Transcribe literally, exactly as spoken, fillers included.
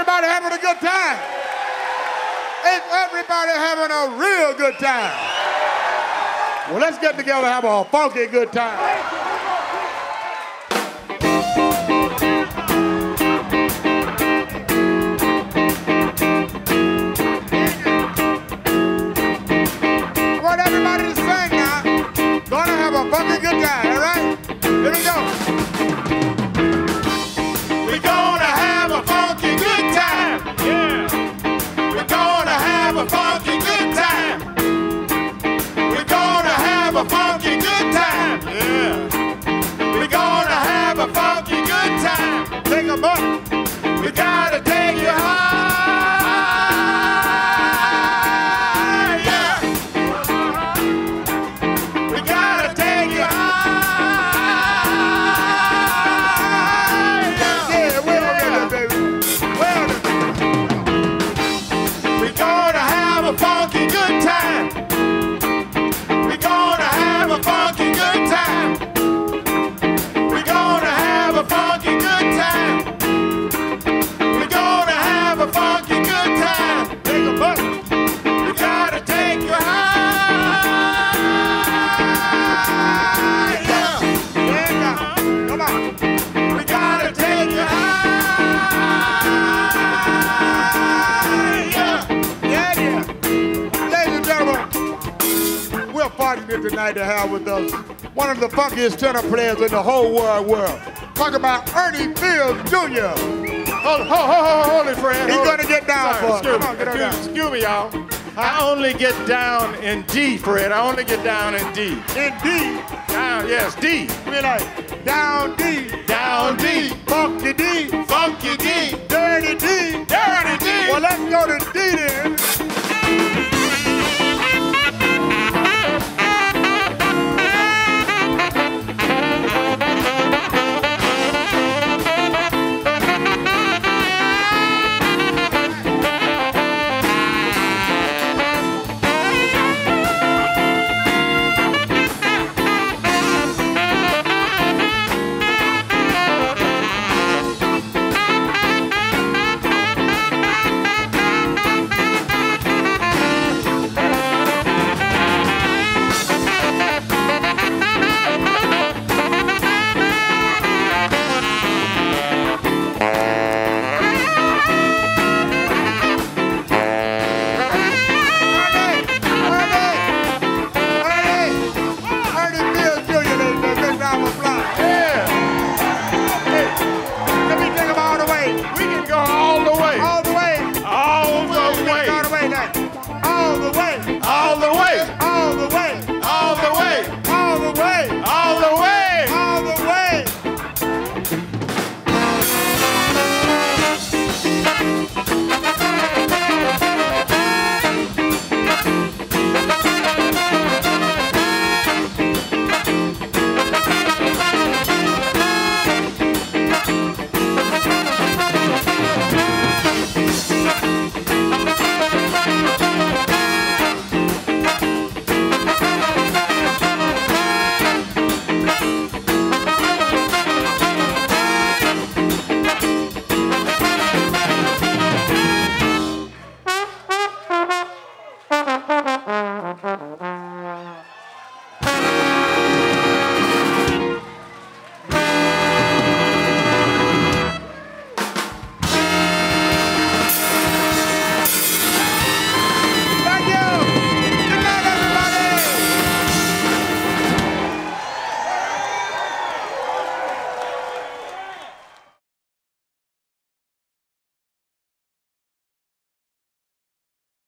everybody having a good time? Is everybody having a real good time? Well, let's get together and have a funky good time. Funky good time, all right? Here we go. We're gonna have a funky good time. Yeah. We're gonna have a funky good time. We're gonna have a funky good time. Yeah. We're gonna have a funky good time. Take a buck. We gotta take you high. Tonight to have with us one of the funkiest tenor players in the whole wide world. Talk about Ernie Fields Junior Hold, hold, hold, hold, hold it, Fred. He's going to get down for us. Come on, get on down. Excuse me, y'all. I only get down in D, Fred. I only get down in D. In D? Down, yes, D. We like down D. Down D. Funky D. Funky D. Dirty D. Dirty D. Well, let's go to D then.